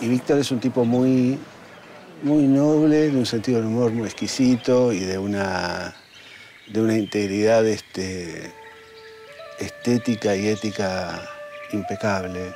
Y Víctor es un tipo muy noble, de un sentido del humor muy exquisito y de una integridad estética y ética impecable.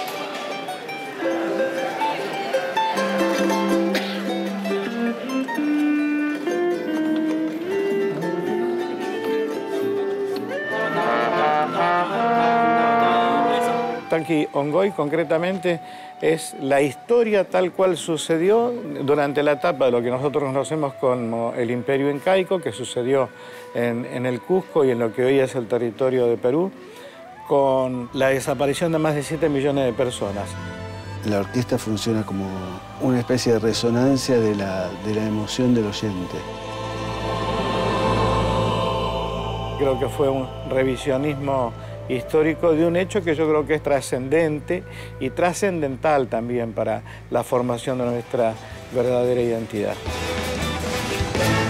Tanqui Ongoy, concretamente, es la historia tal cual sucedió durante la etapa de lo que nosotros conocemos como el Imperio Incaico, que sucedió en el Cusco y en lo que hoy es el territorio de Perú, con la desaparición de más de 7 millones de personas. La orquesta funciona como una especie de resonancia de la emoción del oyente. Creo que fue un revisionismo histórico de un hecho que yo creo que es trascendente y trascendental también para la formación de nuestra verdadera identidad.